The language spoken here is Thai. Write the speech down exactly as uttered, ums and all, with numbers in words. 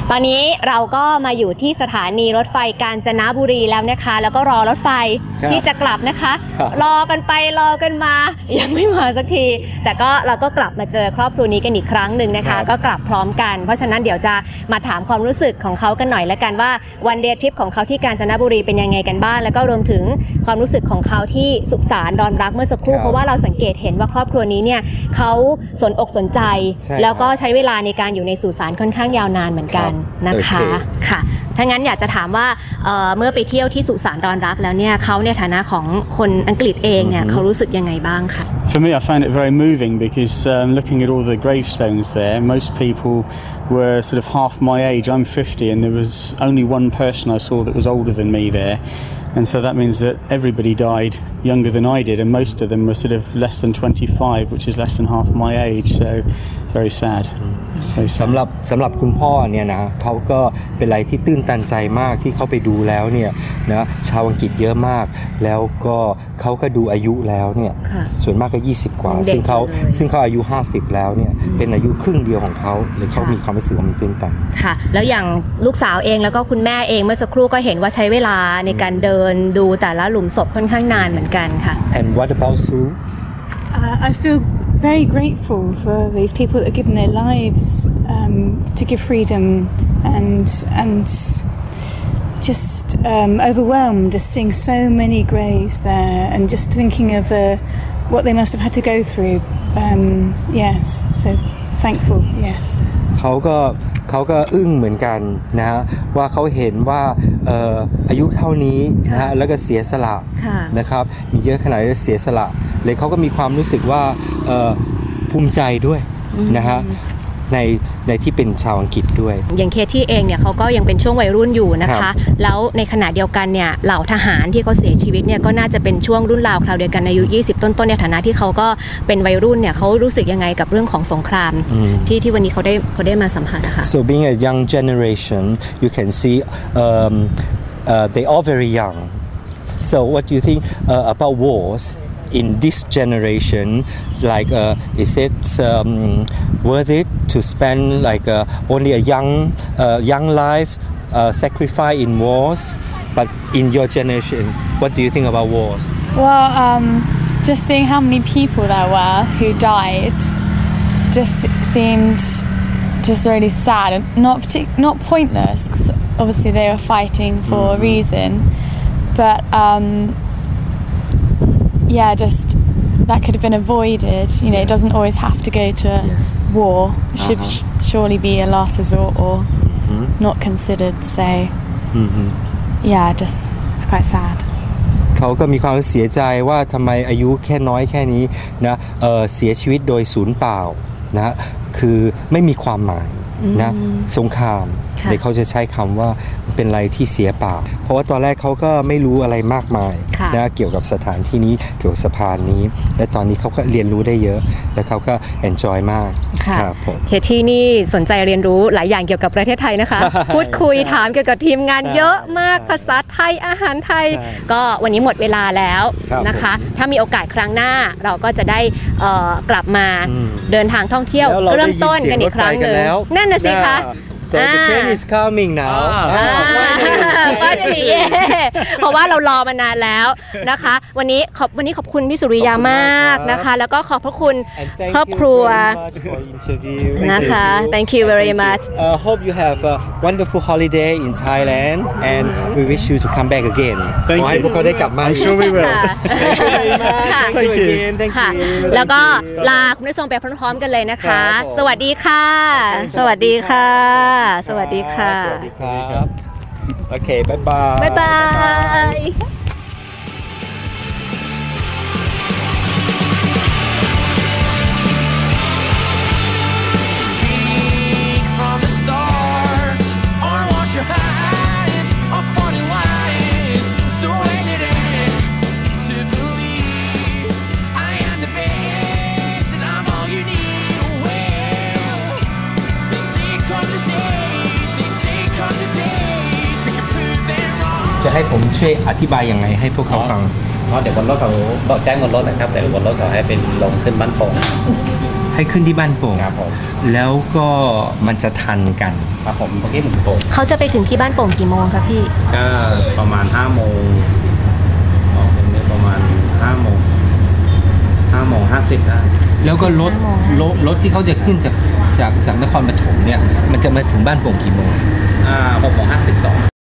ตอนนี้เราก็มาอยู่ที่สถานีรถไฟกาญจนบุรีแล้วนะคะแล้วก็รอรถไฟที่จะกลับนะคะรอกันไปรอกันมายังไม่มาสักทีแต่ก็เราก็กลับมาเจอครอบครัวนี้กันอีกครั้งหนึ่งนะคะก็กลับพร้อมกันเพราะฉะนั้นเดี๋ยวจะมาถามความรู้สึกของเขากันหน่อยแล้วกันว่าวันเดย์ทริปของเขาที่กาญจนบุรีเป็นยังไงกันบ้างแล้วก็รวมถึงความรู้สึกของเขาที่สุสานดอนรักเมื่อสักครู่เพราะว่าเราสังเกตเห็นว่าครอบครัวนี้เนี่ยเขาสนอกสนใจแล้วก็ใช้เวลาในการอยู่ในสุสานค่อนข้างยาวนานเหมือนกันนะคะค่ะถ้างั้นอยากจะถามว่าเมื่อไปเที่ยวที่สุสานดอนรักแล้วเนี่ยเขาในฐานะของคนอังกฤษเองเนี่ยเขารู้สึกยังไงบ้างคะ For me, I find it very moving because um, looking at all the gravestones there, most people were sort of half my age. I'm fifty, and there was only one person I saw that was older than me there, and so that means that everybody died younger than I did, and most of them were sort of less than twenty-five, which is less than half my age. So very sad. สำหรับสำหรับคุณพ่อเนี่ยนะเขาก็เป็นอะไรที่ตื้นตันใจมากที่เขาไปดูแล้วเนี่ยนะชาวอังกฤษเยอะมากแล้วก็เขาก็ดูอายุแล้วเนี่ยส่วนมากก็ยี่สิบกว่าซึ่งเขาซึ่งเขาอายุห้าสิบแล้วเนี่ยเป็นอายุครึ่งเดียวของเขาเลยเขามีความรู้สึกว่ามันตื้นตันค่ะแล้วอย่างลูกสาวเองแล้วก็คุณแม่เองเมื่อสักครู่ก็เห็นว่าใช้เวลาในการเดินดูแต่ละหลุมศพค่อนข้างนานเหมือนกันค่ะ And what about Sue? Uh, I feel very grateful for these people that have given their lives um, to give freedom and and just um, overwhelmed just seeing so many graves there and just thinking of the what they must have had to go through. Um, yes, so thankful. Yes. เขาก็เขาก็อึ้งเหมือนกันนะว่าเขาเห็นว่าเอ่ออายุเท่านี้นะฮะแล้วก็เสียสละนะครับมีเยอะขนาดนี้เสียสละเลยเขาก็มีความรู้สึกว่าเอ่อภูมิใจด้วยนะฮะในในที่เป็นชาวอังกฤษด้วยอย่างเคที่เองเนี่ยเขาก็ยังเป็นช่วงวัยรุ่นอยู่นะคะแล้วในขณะเดียวกันเนี่ยเหล่าทหารที่เขาเสียชีวิตเนี่ยก็น่าจะเป็นช่วงรุ่นราวคราวเดียวกันอายุยี่สิบต้นๆในฐานะที่เขาก็เป็นวัยรุ่นเนี่ยเขารู้สึกยังไงกับเรื่องของสงครามที่ที่วันนี้เขาได้เขาได้มาสัมผัสนะคะ So being a young generation you can see um, uh, they all very young so what do you think uh, about wars in this generation like uh, is it um, worth it to spend like uh, only a young uh, young life uh, sacrifice in wars but in your generation what do you think about wars well um, just seeing how many people there were who died just seemed just really sad and not partic- not pointless because obviously they were fighting for mm. a reason but um, yeah just that could have been avoided you know yes. It doesn't always have to go to yes. war it should uh-huh. surely be a last resort or mm-hmm. not considered so mm-hmm. yeah just it's quite sad เขาก็มีความเสียใจว่าทำไมอายุแค่น้อยแค่นี้นะเอ่อเสียชีวิตโดยสูญเปล่านะคือไม่มีความหมายนะสงครามเดี๋ยวเขาจะใช้คำว่าเป็นอะไรที่เสียเปล่าเพราะว่าตอนแรกเขาก็ไม่รู้อะไรมากมายนะเกี่ยวกับสถานที่นี้เกี่ยวกับสะพานนี้และตอนนี้เขาก็เรียนรู้ได้เยอะและเขาก็ enjoy มากครับผมเคที่นี่สนใจเรียนรู้หลายอย่างเกี่ยวกับประเทศไทยนะคะพูดคุยถามเกี่ยวกับทีมงานเยอะมากภาษาไทยอาหารไทยก็วันนี้หมดเวลาแล้วนะคะถ้ามีโอกาสครั้งหน้าเราก็จะได้กลับมาเดินทางท่องเที่ยวเริ่มต้นกันอีกครั้งหนึ่งนั่นน่ะสิคะ So the train is coming now เพราะว่าเรารอมานานแล้วนะคะวันนี้ขอบวันนี้ขอบคุณพี่สุริยามากนะคะแล้วก็ขอบพระคุณครอบครัวนะคะ Thank you very much Hope you have a wonderful holiday in Thailand and we wish you to come back again ขอให้พวกเขาได้กลับมา I'm sure we will Thank you again Thank you แล้วก็ลาคุณผู้ชมไปพร้อมๆกันเลยนะคะสวัสดีค่ะสวัสดีค่ะสวัสดีค่ะสวัสดีครับโอเคบ๊ายบายบ๊ายบายจะให้ผมช่วยอธิบายยังไงให้พวกเขาฟังเพราะเดี๋ยวบนรถเขาบอกแจ้งบนรถนะครับแต่บนรถเขาให้เป็นลงขึ้นบ้านโป่งให้ขึ้นที่บ้านโป่งครับผมแล้วก็มันจะทันกันครับผมเมื่อกี้ผมโป่งเขาจะไปถึงที่บ้านโป่งกี่โมงคะพี่ก็ประมาณห้าโมงออกตรงนี้ประมาณห้าโมงห้าโมงห้าสิบได้แล้วก็รถห้าโมงรถรถที่เขาจะขึ้นจากจากจากนครปฐมเนี่ยมันจะมาถึงบ้านโป่งกี่โมงอ่าหกโมงห้าสิบสอง